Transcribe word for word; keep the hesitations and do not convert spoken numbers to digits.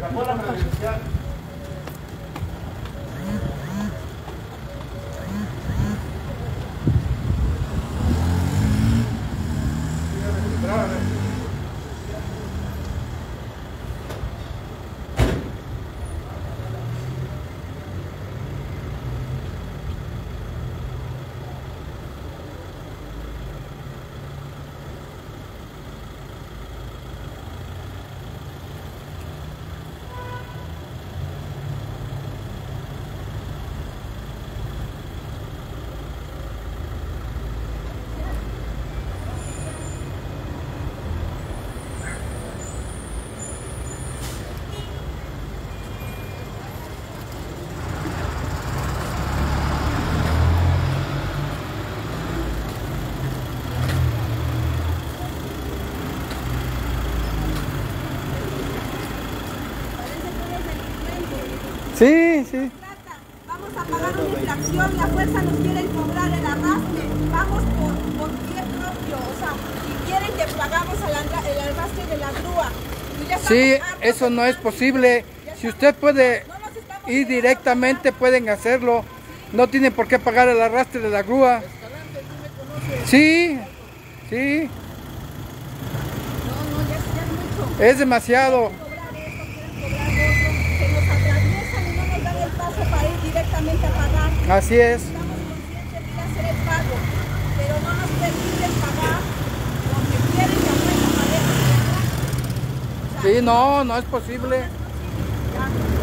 Sacó la credencial. Sí, sí. Vamos a pagar una infracción y a fuerza nos quieren cobrar el arrastre. Vamos por, por pie propio, o sea, si quieren que pagamos el, el arrastre de la grúa. Sí, eso no es posible. Si usted puede ir directamente, pueden hacerlo. No tienen por qué pagar el arrastre de la grúa. Sí, sí. Es demasiado. Directamente a pagar. Así es. Estamos conscientes de ir a hacer el pago, pero no nos permiten pagar lo que quieren que a fuerza paguemos. Sí, no, no es posible. Ya.